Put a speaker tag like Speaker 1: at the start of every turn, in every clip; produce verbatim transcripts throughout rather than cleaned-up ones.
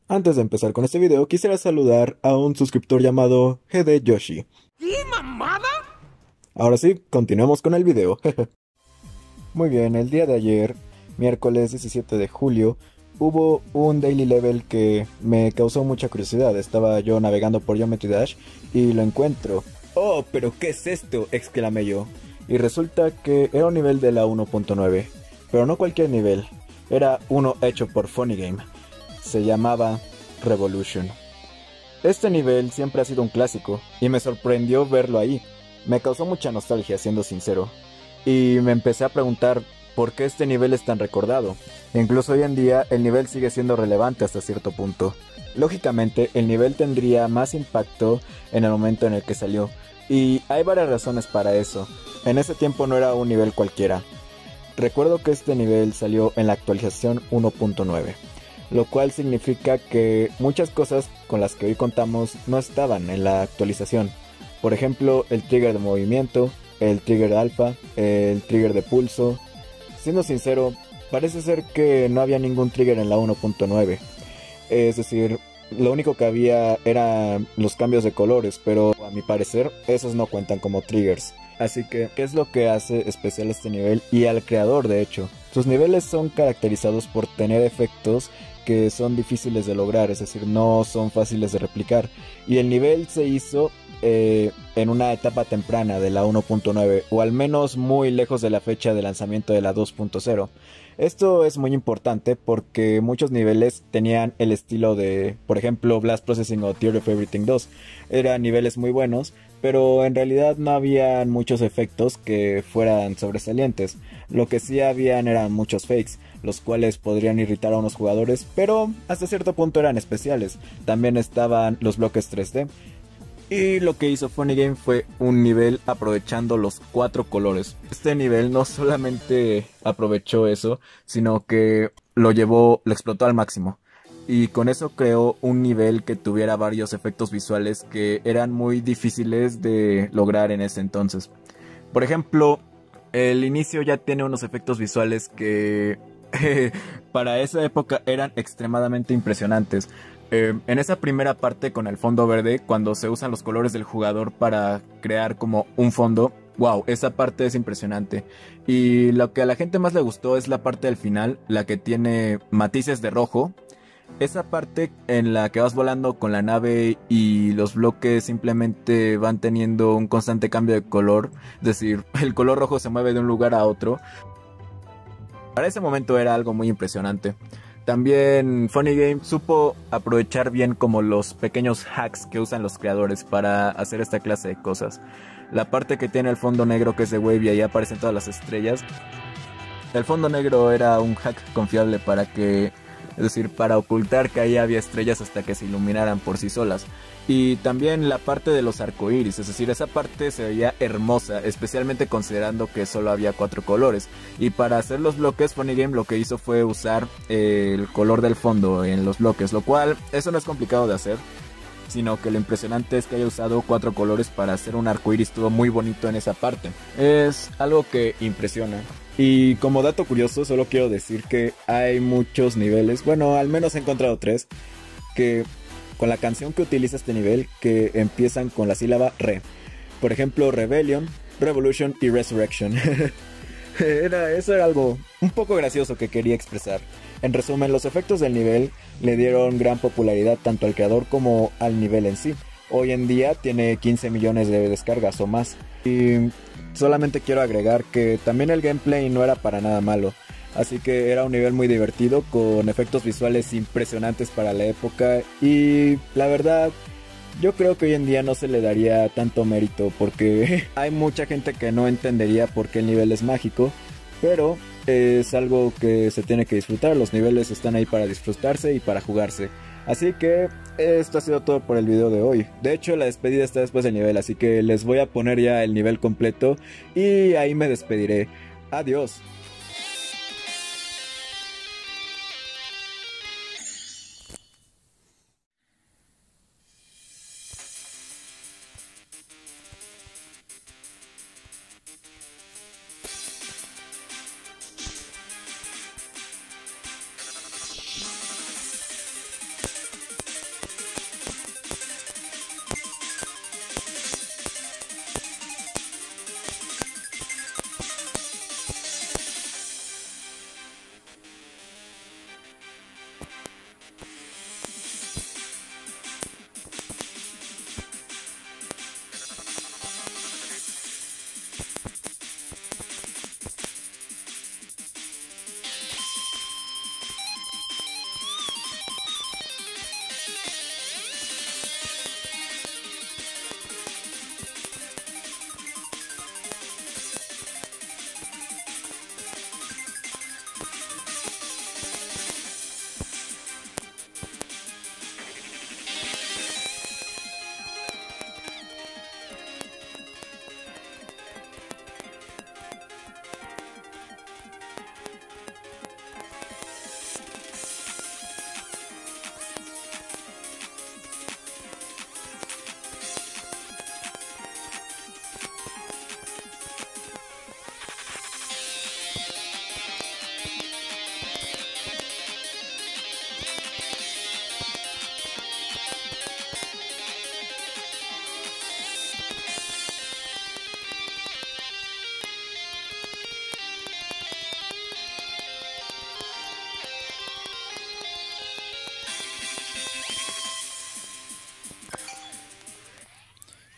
Speaker 1: Antes de empezar con este video, quisiera saludar a un suscriptor llamado G D Yoshi.
Speaker 2: ¿Qué mamada?
Speaker 1: Ahora sí, continuemos con el video. Muy bien, el día de ayer, miércoles diecisiete de julio, hubo un daily level que me causó mucha curiosidad. Estaba yo navegando por Geometry Dash y lo encuentro. ¡Oh, pero qué es esto!, exclamé yo. Y resulta que era un nivel de la uno punto nueve, pero no cualquier nivel. Era uno hecho por Funny Game. Se llamaba Revolution. Este nivel siempre ha sido un clásico y me sorprendió verlo ahí. Me causó mucha nostalgia, siendo sincero. Y me empecé a preguntar por qué este nivel es tan recordado. Incluso hoy en día el nivel sigue siendo relevante hasta cierto punto. Lógicamente el nivel tendría más impacto en el momento en el que salió. Y hay varias razones para eso. En ese tiempo no era un nivel cualquiera. Recuerdo que este nivel salió en la actualización uno punto nueve. Lo cual significa que muchas cosas con las que hoy contamos no estaban en la actualización. Por ejemplo, el trigger de movimiento, el trigger de alfa, el trigger de pulso. Siendo sincero, parece ser que no había ningún trigger en la uno punto nueve. Es decir, lo único que había eran los cambios de colores, pero a mi parecer esos no cuentan como triggers. Así que, ¿qué es lo que hace especial este nivel y al creador de hecho? Sus niveles son caracterizados por tener efectos que son difíciles de lograr, es decir, no son fáciles de replicar. Y el nivel se hizo eh, en una etapa temprana de la uno punto nueve, o al menos muy lejos de la fecha de lanzamiento de la dos punto cero. Esto es muy importante porque muchos niveles tenían el estilo de, por ejemplo, Blast Processing o Theory of Everything dos. Eran niveles muy buenos, pero en realidad no habían muchos efectos que fueran sobresalientes. Lo que sí habían eran muchos fakes, los cuales podrían irritar a unos jugadores, pero hasta cierto punto eran especiales. También estaban los bloques tres D. Y lo que hizo Funny Game fue un nivel aprovechando los cuatro colores. Este nivel no solamente aprovechó eso, sino que lo llevó, lo explotó al máximo. Y con eso creó un nivel que tuviera varios efectos visuales que eran muy difíciles de lograr en ese entonces. Por ejemplo, el inicio ya tiene unos efectos visuales que para esa época eran extremadamente impresionantes. Eh, en esa primera parte con el fondo verde, cuando se usan los colores del jugador para crear como un fondo, wow, esa parte es impresionante. Y lo que a la gente más le gustó es la parte del final, la que tiene matices de rojo. Esa parte en la que vas volando con la nave y los bloques simplemente van teniendo un constante cambio de color, es decir, el color rojo se mueve de un lugar a otro. Para ese momento era algo muy impresionante. También Funny Game supo aprovechar bien como los pequeños hacks que usan los creadores para hacer esta clase de cosas. La parte que tiene el fondo negro, que es de Wave, y ahí aparecen todas las estrellas. El fondo negro era un hack confiable para que, es decir, para ocultar que ahí había estrellas hasta que se iluminaran por sí solas. Y también la parte de los arcoíris, es decir, esa parte se veía hermosa, especialmente considerando que solo había cuatro colores. Y para hacer los bloques, Funny Game lo que hizo fue usar eh, el color del fondo en los bloques, lo cual, eso no es complicado de hacer, sino que lo impresionante es que haya usado cuatro colores para hacer un arcoíris, estuvo muy bonito en esa parte. Es algo que impresiona. Y como dato curioso, solo quiero decir que hay muchos niveles, bueno, al menos he encontrado tres, que con la canción que utiliza este nivel, que empiezan con la sílaba re. Por ejemplo, Rebellion, Revolution y Resurrection. Era, eso era algo un poco gracioso que quería expresar. En resumen, los efectos del nivel le dieron gran popularidad tanto al creador como al nivel en sí. Hoy en día tiene quince millones de descargas o más. Y solamente quiero agregar que también el gameplay no era para nada malo. Así que era un nivel muy divertido, con efectos visuales impresionantes para la época. Y la verdad, yo creo que hoy en día no se le daría tanto mérito, porque hay mucha gente que no entendería por qué el nivel es mágico. Pero es algo que se tiene que disfrutar, los niveles están ahí para disfrutarse y para jugarse. Así que esto ha sido todo por el video de hoy. De hecho, la despedida está después del nivel, así que les voy a poner ya el nivel completo y ahí me despediré. Adiós.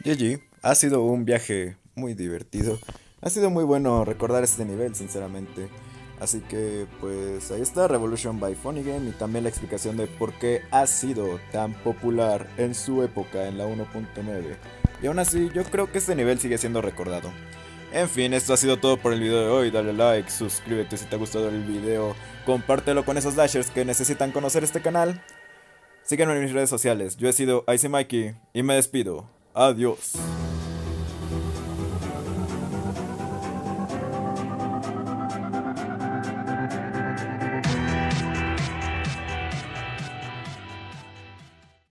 Speaker 1: G G, ha sido un viaje muy divertido. Ha sido muy bueno recordar este nivel, sinceramente. Así que, pues, ahí está Revolution by Funny Game y también la explicación de por qué ha sido tan popular en su época, en la uno punto nueve. Y aún así, yo creo que este nivel sigue siendo recordado. En fin, esto ha sido todo por el video de hoy. Dale like, suscríbete si te ha gustado el video, compártelo con esos dashers que necesitan conocer este canal. Sígueme en mis redes sociales. Yo he sido Icy Mikey y me despido. Adiós.